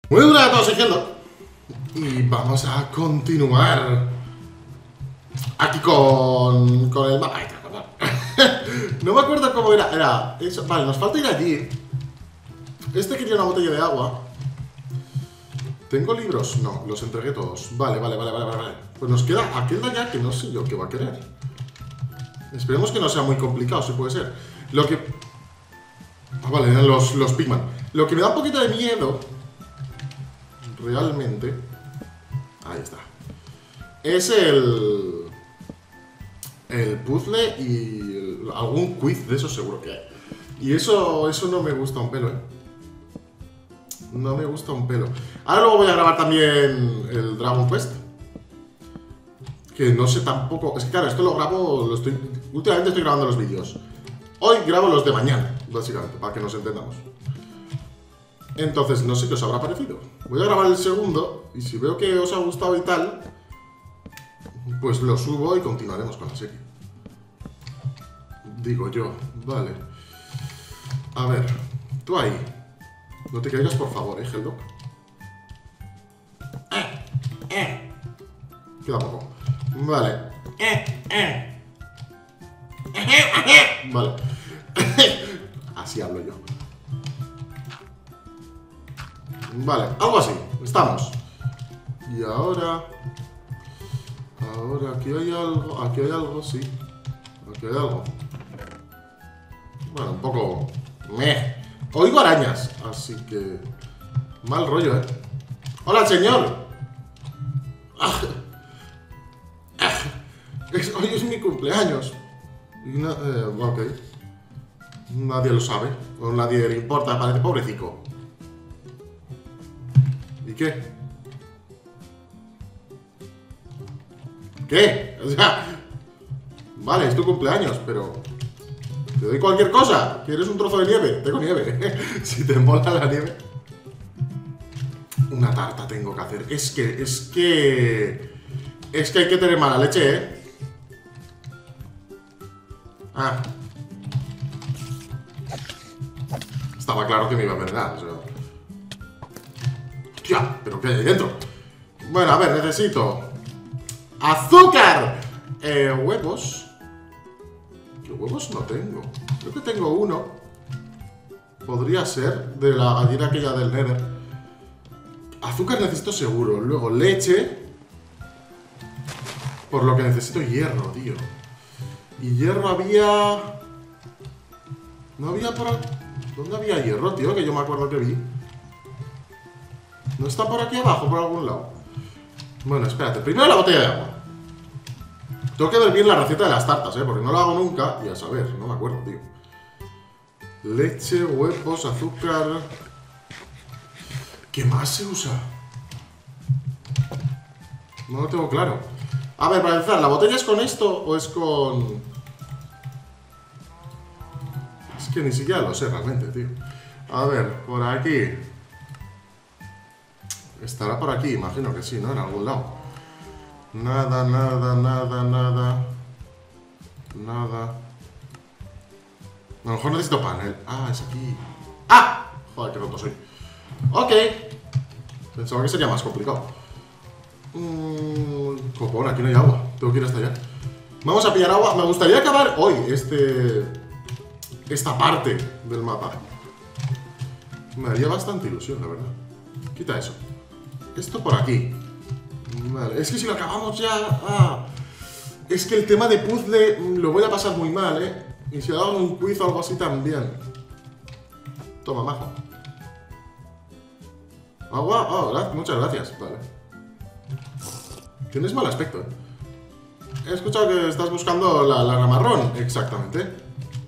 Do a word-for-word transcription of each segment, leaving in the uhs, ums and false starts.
Muy buenas a todos, soy Geldo. Y vamos a continuar aquí con, con el mapa. No me acuerdo cómo era. Era eso. Vale, nos falta ir allí. Este quería una botella de agua. ¿Tengo libros? No, los entregué todos. Vale, vale, vale, vale, vale. Pues nos queda aquel de allá que no sé yo qué va a querer. Esperemos que no sea muy complicado, si puede ser. Lo que... Ah, vale, eran los, los Pigman. Lo que me da un poquito de miedo... Realmente... Ahí está. Es el... El puzzle y... El, algún quiz de eso seguro que hay. Y eso, eso no me gusta un pelo, ¿eh? No me gusta un pelo. Ahora luego voy a grabar también el Dragon Quest. Que no sé tampoco... Es que claro, esto lo grabo... Lo estoy, últimamente estoy grabando los vídeos. Hoy grabo los de mañana, básicamente, para que nos entendamos. Entonces, no sé qué os habrá parecido. Voy a grabar el segundo, y si veo que os ha gustado y tal, pues lo subo y continuaremos con la serie. Digo yo, vale. A ver, tú ahí. No te caigas, por favor, eh, Geldo. Eh, eh. Queda poco. Vale. Eh, eh. Vale. Así hablo yo. Vale, algo así. Estamos. Y ahora... Ahora, aquí hay algo. Aquí hay algo, sí. Aquí hay algo. Bueno, un poco... Meh. Oigo arañas. Así que... Mal rollo, ¿eh? ¡Hola, señor! Ah. Ah. Es, hoy es mi cumpleaños. No, eh, ok. Nadie lo sabe. O nadie le importa, parece pobrecico. ¿Y qué? ¿Qué? O sea... Vale, es tu cumpleaños, pero... Te doy cualquier cosa. ¿Quieres un trozo de nieve? Tengo nieve. Si te mola la nieve. Una tarta tengo que hacer. Es que... Es que... Es que hay que tener mala leche, ¿eh? Ah. Estaba claro que me iba a envenenar, o sea. ¡Hostia! ¿Pero qué hay ahí dentro? Bueno, a ver, necesito... ¡Azúcar! Eh, huevos. ¿Qué huevos no tengo? Creo que tengo uno. Podría ser de la gallina aquella del Nether. Azúcar necesito seguro. Luego leche. Por lo que necesito hierro, tío. Y hierro había... No había por aquí... ¿Dónde había hierro, tío? Que yo me acuerdo que vi. ¿No está por aquí abajo, por algún lado? Bueno, espérate. Primero la botella de agua. Tengo que ver bien la receta de las tartas, ¿eh? Porque no la hago nunca. Y a saber, no me acuerdo, tío. Leche, huevos, azúcar... ¿Qué más se usa? No lo tengo claro. A ver, para empezar, ¿la botella es con esto o es con...? Es que ni siquiera lo sé realmente, tío. A ver, por aquí. Estará por aquí, imagino que sí, ¿no? En algún lado. Nada, nada, nada, nada. Nada. A lo mejor necesito panel. Ah, es aquí. ¡Ah! Joder, qué roto soy. Ok. Pensaba que sería más complicado. Mmm... Copón, aquí no hay agua. Tengo que ir hasta allá. Vamos a pillar agua. Me gustaría acabar hoy este... Esta parte del mapa. Me haría bastante ilusión, la verdad. Quita eso. Esto por aquí. Vale, es que si lo acabamos ya... Ah, es que el tema de puzzle lo voy a pasar muy mal, ¿eh? Y si hago un quiz o algo así también. Toma, majo. Agua. Oh, gracias. Muchas gracias. Vale. Tienes mal aspecto, ¿eh? He escuchado que estás buscando la lana marrón. Exactamente.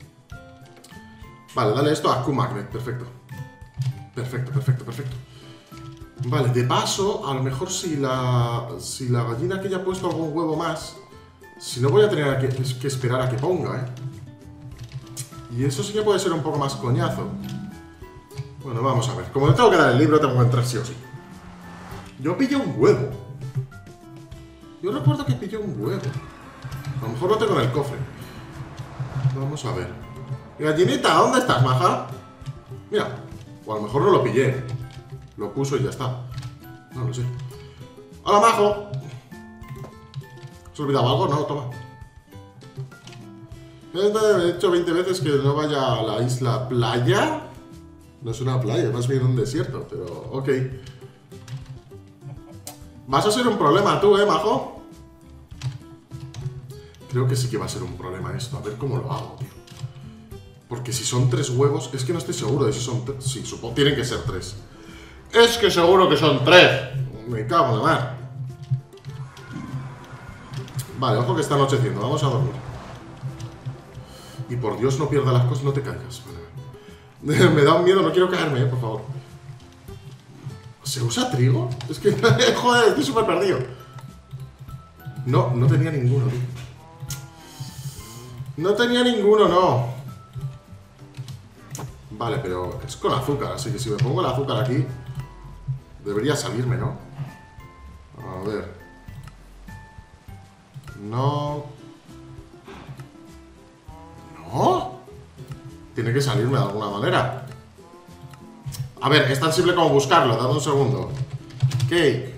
Vale, dale esto a Q-Magnet. Perfecto. Perfecto, perfecto, perfecto. Vale, de paso, a lo mejor si la... Si la gallina que ya ha puesto algún huevo más... Si no voy a tener que, que esperar a que ponga, ¿eh? Y eso sí que puede ser un poco más coñazo. Bueno, vamos a ver. Como le tengo que dar el libro, tengo que entrar sí o sí. Yo pillé un huevo. Yo recuerdo que pillé un huevo. A lo mejor lo tengo en el cofre. Vamos a ver. Gallinita, ¿dónde estás, maja? Mira. O a lo mejor no lo pillé. Lo puso y ya está. No lo sé. ¡Hola, majo! ¿Has olvidado algo? No, toma. He hecho veinte veces que no vaya a la isla playa. No es una playa, más bien un desierto, pero ok. Vas a ser un problema tú, ¿eh, majo? Creo que sí que va a ser un problema esto. A ver cómo lo hago, tío. Porque si son tres huevos... Es que no estoy seguro de si son tres. Sí, supongo. Tienen que ser tres. Es que seguro que son tres. Me cago en la mar. Vale, ojo que está anocheciendo. Vamos a dormir. Y por Dios, no pierdas las cosas, no te caigas. Vale. Me da un miedo, no quiero caerme, eh, por favor. ¿Se usa trigo? Es que, joder, estoy súper perdido. No, no tenía ninguno, tío. No tenía ninguno, no. Vale, pero es con azúcar, así que si me pongo el azúcar aquí, debería salirme, ¿no? A ver. No. No. Tiene que salirme de alguna manera. A ver, es tan simple como buscarlo. Dame un segundo. Cake.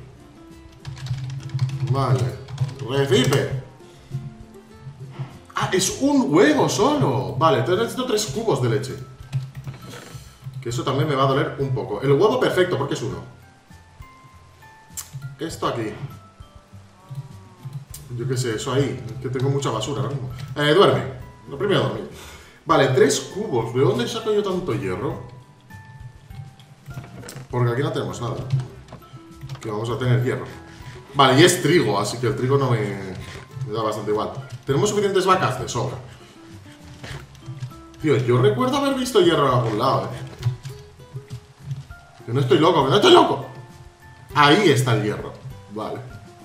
Vale. Recipe. Ah, es un huevo solo. Vale, entonces necesito tres cubos de leche. Que eso también me va a doler un poco. El huevo perfecto, porque es uno. Esto aquí. Yo qué sé, eso ahí. Es que tengo mucha basura ahora mismo. Eh, duerme. Lo primero dormir. Vale, tres cubos. ¿De dónde saco yo tanto hierro? Porque aquí no tenemos nada. Que vamos a tener hierro. Vale, y es trigo, así que el trigo no me, me da bastante igual. Tenemos suficientes vacas de sobra. Tío, yo recuerdo haber visto hierro en algún lado, eh. Que no estoy loco, que no estoy loco. Ahí está el hierro. Vale.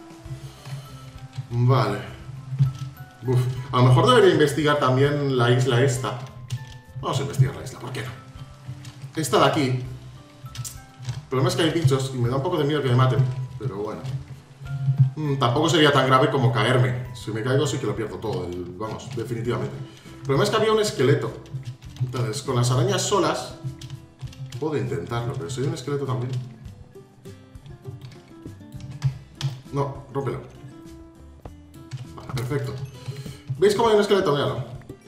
Vale. Uf. A lo mejor debería investigar también la isla esta. Vamos a investigar la isla, ¿por qué no? Esta de aquí. El problema es que hay bichos y me da un poco de miedo que me maten. Pero bueno. Mm, tampoco sería tan grave como caerme. Si me caigo sí que lo pierdo todo. El, vamos, definitivamente. El problema es que había un esqueleto. Entonces, con las arañas solas puedo intentarlo, pero soy un esqueleto también. No, rómpelo. Vale, perfecto. ¿Veis cómo hay un esqueleto? Míralo.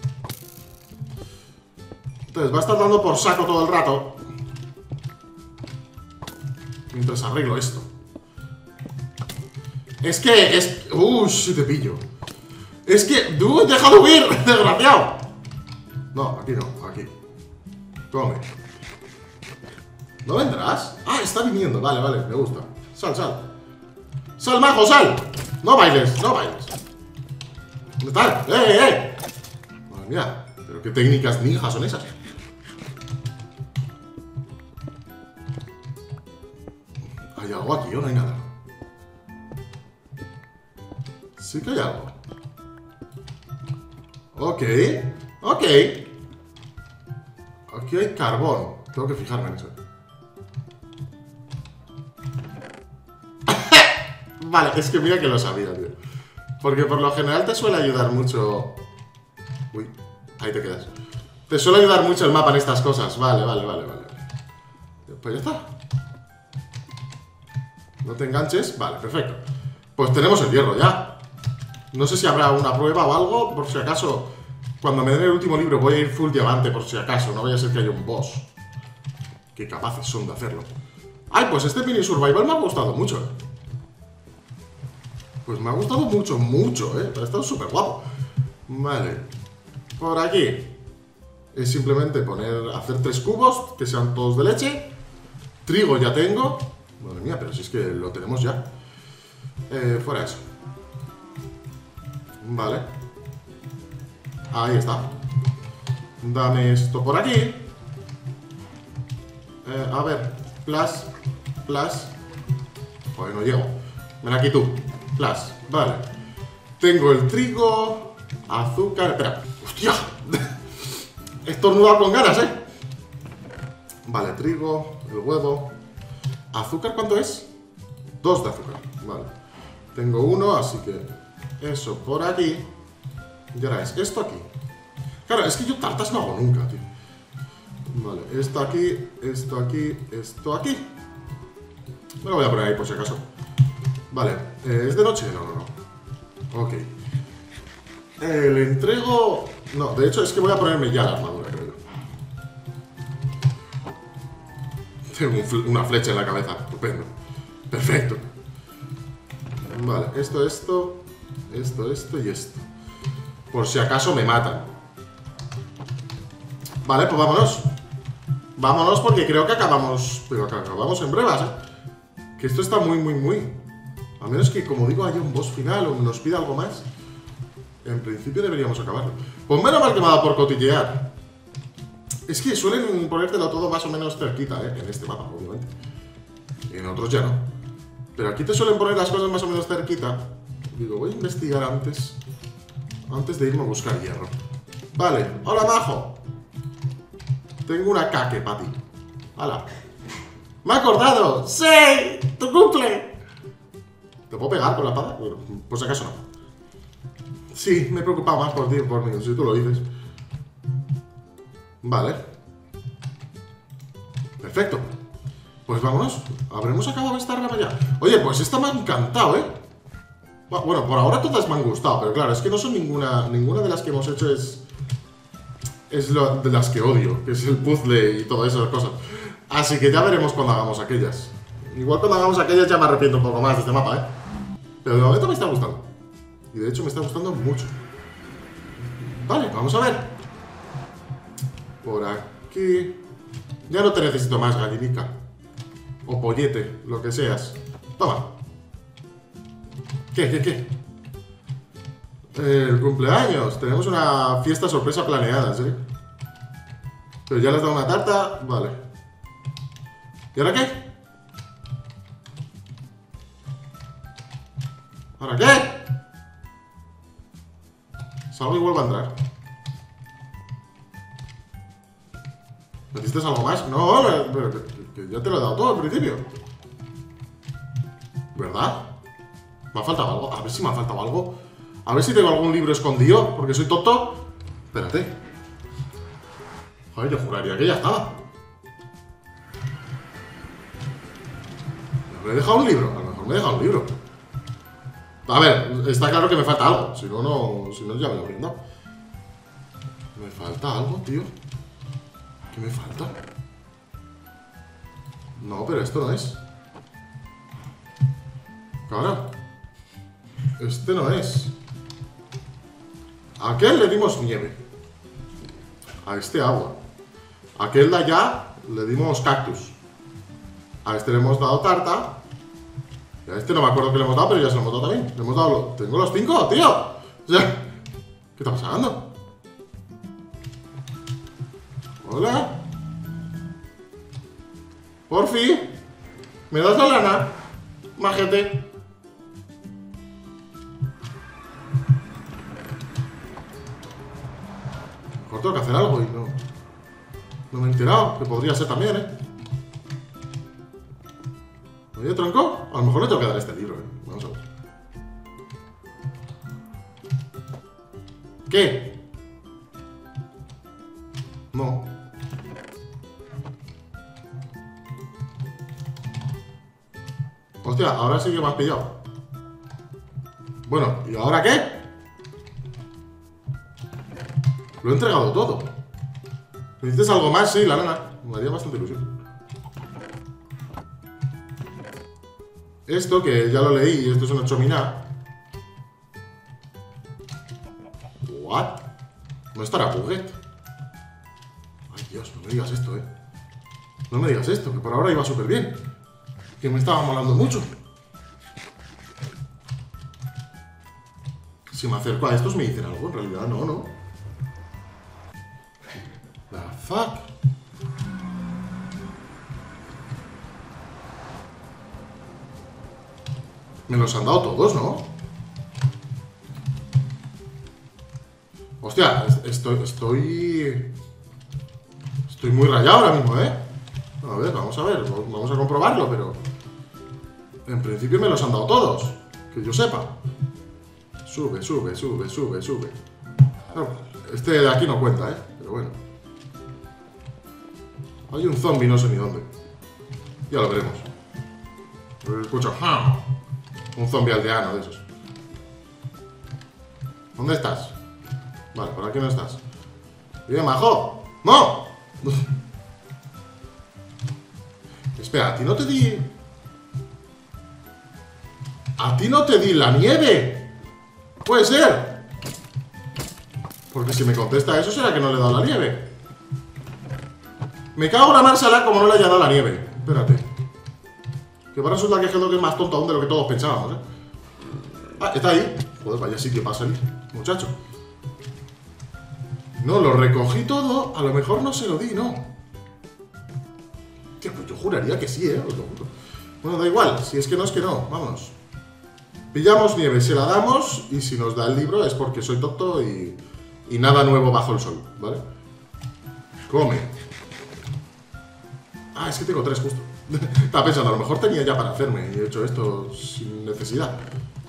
Entonces va a estar dando por saco todo el rato mientras arreglo esto. Es que es... ¡Uh! Si te pillo. Es que... ¡Dude! ¡Deja de huir! ¡Desgraciado! No, aquí no, aquí. Come. ¿No vendrás? Ah, está viniendo. Vale, vale, me gusta. Sal, sal. ¡Sal, majo, sal! No bailes, no bailes. ¿Dónde estás? ¡Eh, eh, eh! Madre mía, pero qué técnicas ninjas son esas. ¿Hay algo aquí o no hay nada? Sí que hay algo. Ok, ok. Aquí hay carbón. Tengo que fijarme en eso. Vale, es que mira que lo sabía, tío. Porque por lo general te suele ayudar mucho... Uy, ahí te quedas. Te suele ayudar mucho el mapa en estas cosas. Vale, vale, vale, vale. Pues ya está. No te enganches. Vale, perfecto. Pues tenemos el hierro ya. No sé si habrá una prueba o algo. Por si acaso, cuando me den el último libro voy a ir full diamante. Por si acaso, no vaya a ser que haya un boss. Qué capaces son de hacerlo. Ay, pues este mini survival me ha gustado mucho, eh. Pues me ha gustado mucho, mucho, eh. Ha estado súper guapo. Vale. Por aquí es simplemente poner, hacer tres cubos que sean todos de leche. Trigo ya tengo. Madre mía, pero si es que lo tenemos ya. Eh, fuera eso. Vale. Ahí está. Dame esto por aquí. Eh, a ver. Plus. Plus. Joder, no llego. Ven aquí tú. Plus. Vale. Tengo el trigo. Azúcar. Espera. ¡Hostia! He estornudado con ganas, ¿eh? Vale, trigo. El huevo. ¿Azúcar cuánto es? Dos de azúcar. Vale. Tengo uno, así que eso por aquí. Y ahora es esto aquí. Claro, es que yo tartas no hago nunca, tío. Vale, esto aquí, esto aquí, esto aquí. Me lo voy a poner ahí por si acaso. Vale, eh, ¿es de noche? No, no, no. Ok. Eh, le entrego... No, de hecho es que voy a ponerme ya la armadura, creo yo. Tengo un fle una flecha en la cabeza. Estupendo. Perfecto. Vale, esto, esto, esto, esto y esto. Por si acaso me matan. Vale, pues vámonos. Vámonos porque creo que acabamos... Pero que acabamos en brevas, ¿eh? Que esto está muy, muy, muy... A menos que, como digo, haya un boss final o nos pida algo más. En principio deberíamos acabarlo. Pues menos mal que me ha dado por cotillear. Es que suelen ponértelo todo más o menos cerquita, ¿eh? En este mapa, obviamente. En otros ya no. Pero aquí te suelen poner las cosas más o menos cerquita. Digo, voy a investigar antes. Antes de irme a buscar hierro. Vale, hola majo. Tengo una caque para ti. ¡Hala! ¡Me he acordado! ¡Sí! ¡Tu cumple! ¿Te puedo pegar con la espada? Bueno, por si acaso no. Sí, me he preocupado más por ti, por mí, si tú lo dices. Vale. Perfecto. Pues vámonos. Habremos acabado esta rama ya. Oye, pues esta me ha encantado, ¿eh? Bueno, por ahora todas me han gustado, pero claro, es que no son ninguna... Ninguna de las que hemos hecho es... Es lo de las que odio, que es el puzzle y todas esas cosas. Así que ya veremos cuando hagamos aquellas. Igual cuando hagamos aquellas ya me arrepiento un poco más de este mapa, ¿eh? Pero de momento me está gustando. Y de hecho me está gustando mucho. Vale, vamos a ver. Por aquí... Ya no te necesito más, gallinica. O pollete, lo que seas. Toma. ¿Qué, qué, qué? El cumpleaños. Tenemos una fiesta sorpresa planeada, ¿sí? Pero ya les he dado una tarta. Vale. ¿Y ahora qué? ¿Ahora qué? Salgo y vuelvo a entrar. ¿Necesitas algo más? No, pero que, que ya te lo he dado todo al principio. ¿Verdad? ¿Me ha faltado algo? A ver si me ha faltado algo. A ver si tengo algún libro escondido, porque soy tonto. Espérate. Joder, yo juraría que ya estaba. ¿Me he dejado un libro? A lo mejor me he dejado un libro. A ver, está claro que me falta algo. Si no, no, si no ya me lo he brindado. Me falta algo, tío. ¿Qué me falta? No, pero esto no es. Cara. Este no es. A aquel le dimos nieve. A este agua. A aquel de allá le dimos cactus. A este le hemos dado tarta. Y a este no me acuerdo que le hemos dado, pero ya se lo hemos dado también. Le hemos dado los... Tengo los cinco, tío. O sea, ¿qué está pasando? Hola. Por fin. ¿Me das la lana? Majete. Mejor tengo que hacer algo y no... No me he enterado, que podría ser también, ¿eh? Oye, tronco, a lo mejor le tengo que dar este libro, ¿eh? Vamos a ver. ¿Qué? No. Hostia, ahora sí que me has pillado. Bueno, ¿y ahora qué? Lo he entregado todo. ¿Necesitas algo más? Sí, la lana. Me haría bastante ilusión. Esto, que ya lo leí, y esto es una chomina. ¿What? ¿No estará Buget? Ay, Dios, no me digas esto, eh. No me digas esto, que por ahora iba súper bien. Que me estaba molando mucho. Si me acerco a estos me dicen algo, en realidad no, no. The fuck. Me los han dado todos, ¿no? Hostia, estoy... Estoy... Estoy muy rayado ahora mismo, ¿eh? A ver, vamos a ver, vamos a comprobarlo, pero... En principio me los han dado todos. Que yo sepa. Sube, sube, sube, sube, sube. Este de aquí no cuenta, ¿eh? Pero bueno. Hay un zombie, no sé ni dónde. Ya lo veremos. Escucho, ¡ja! Un zombie aldeano de esos. ¿Dónde estás? Vale, por aquí no estás. ¡Vive, majo! ¡No! Espera, ¿a ti no te di...? ¿A ti no te di la nieve? ¡Puede ser! Porque si me contesta eso será que no le he dado la nieve. Me cago en la marsala como no le haya dado la nieve. Espérate. Que va a resultar que Helldog es más tonto aún de lo que todos pensábamos, ¿eh? Ah, está ahí. Joder, vaya sitio para salir, muchacho. No, lo recogí todo. A lo mejor no se lo di, ¿no? Tío, pues yo juraría que sí, ¿eh? Os lo juro. Bueno, da igual. Si es que no, es que no. Vámonos. Pillamos nieve, se la damos. Y si nos da el libro es porque soy tonto y... Y nada nuevo bajo el sol, ¿vale? Come. Ah, es que tengo tres justo. Estaba pensando, a lo mejor tenía ya para hacerme. Y he hecho esto sin necesidad.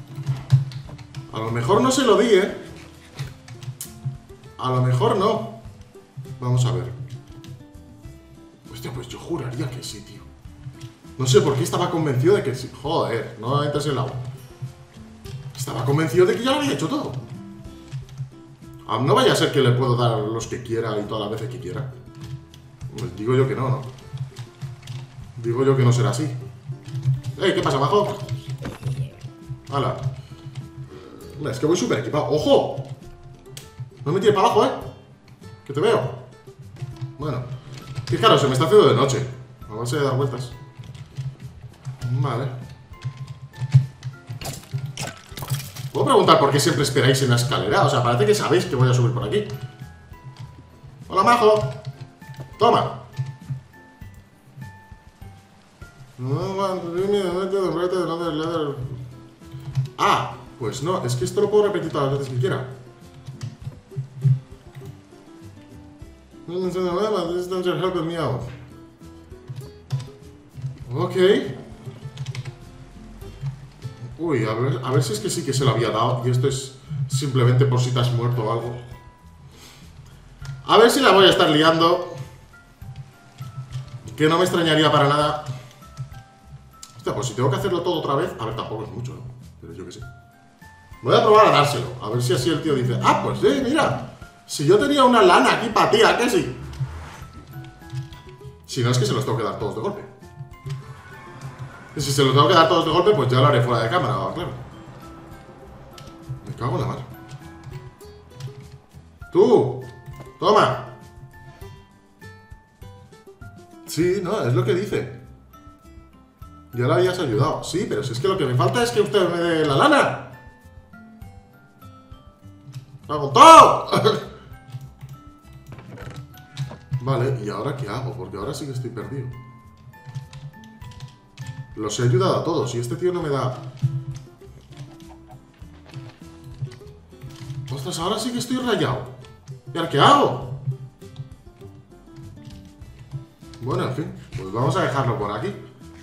A lo mejor no se lo di, ¿eh? A lo mejor no. Vamos a ver. Hostia, pues yo juraría que sí, tío. No sé por qué estaba convencido de que sí. Joder, no entres en el agua. Estaba convencido de que ya lo había hecho todo. Ah, no vaya a ser que le puedo dar los que quiera y todas las veces que quiera. Pues digo yo que no, ¿no? Digo yo que no será así. ¡Ey! ¿Qué pasa, abajo? ¡Hala! Es que voy súper equipado. ¡Ojo! No me tires para abajo, ¿eh? Que te veo. Bueno. Que claro, se me está haciendo de noche. A base de dar vueltas. Vale. ¿Puedo preguntar por qué siempre esperáis en la escalera? O sea, parece que sabéis que voy a subir por aquí. ¡Hola, majo! ¡Toma! Ah, pues no, es que esto lo puedo repetir todas las veces que quiera. Ok. Uy, a ver, a ver si es que sí que se lo había dado. Y esto es simplemente por si te has muerto o algo. A ver si la voy a estar liando. Que no me extrañaría para nada. Hostia, pues si tengo que hacerlo todo otra vez. A ver, tampoco es mucho, ¿no? Pero yo qué sé. Voy a probar a dárselo. A ver si así el tío dice: ah, pues sí, mira. Si yo tenía una lana aquí para ti, ¿a qué sí? Si no, es que se los tengo que dar todos de golpe. Y si se los tengo que dar todos de golpe, pues ya lo haré fuera de cámara, claro. Me cago en la mar. ¡Tú! ¡Toma! Sí, no, es lo que dice. Ya le habías ayudado. Sí, pero si es que lo que me falta es que usted me dé la lana. ¡Hago todo! Vale, ¿y ahora qué hago? Porque ahora sí que estoy perdido. Los he ayudado a todos y este tío no me da... Ostras, ahora sí que estoy rayado. ¿Y ahora qué hago? Bueno, en fin, pues vamos a dejarlo por aquí.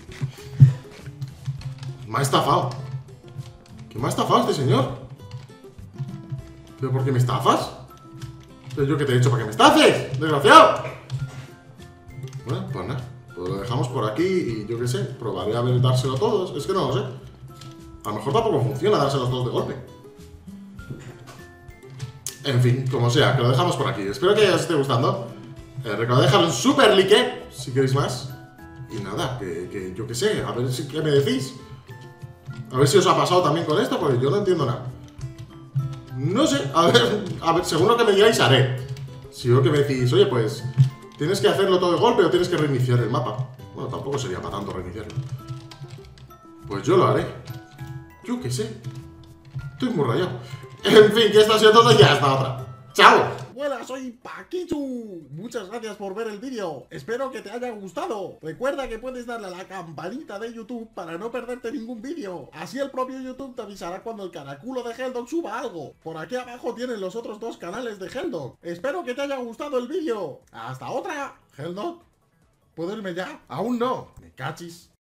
Me ha estafado. ¿Qué me ha estafado este señor? ¿Pero por qué me estafas? ¿Pero yo qué te he hecho para que me estafes? ¡Desgraciado! Bueno, pues nada. Pues lo dejamos por aquí y yo qué sé, probaré a ver dárselo a todos. Es que no lo sé. A lo mejor tampoco funciona dárselos todos de golpe. En fin, como sea, que lo dejamos por aquí. Espero que os esté gustando. Eh, recordad dejar un super like si queréis más. Y nada, que, que yo qué sé, a ver si, qué me decís. A ver si os ha pasado también con esto, porque yo no entiendo nada. No sé, a ver, a ver, según lo que me digáis haré. Si veo que me decís, oye, pues tienes que hacerlo todo de golpe o tienes que reiniciar el mapa. Bueno, tampoco sería para tanto reiniciarlo. Pues yo lo haré. Yo qué sé. Estoy muy rayado. En fin, que esto ha sido todo y hasta otra. ¡Chao! Hola, soy Paquichu. Muchas gracias por ver el vídeo. Espero que te haya gustado. Recuerda que puedes darle a la campanita de YouTube para no perderte ningún vídeo. Así el propio YouTube te avisará cuando el caraculo de Helldog suba algo. Por aquí abajo tienen los otros dos canales de Helldog. Espero que te haya gustado el vídeo. ¡Hasta otra! Helldog, ¿puedo irme ya? Aún no. Me cachis.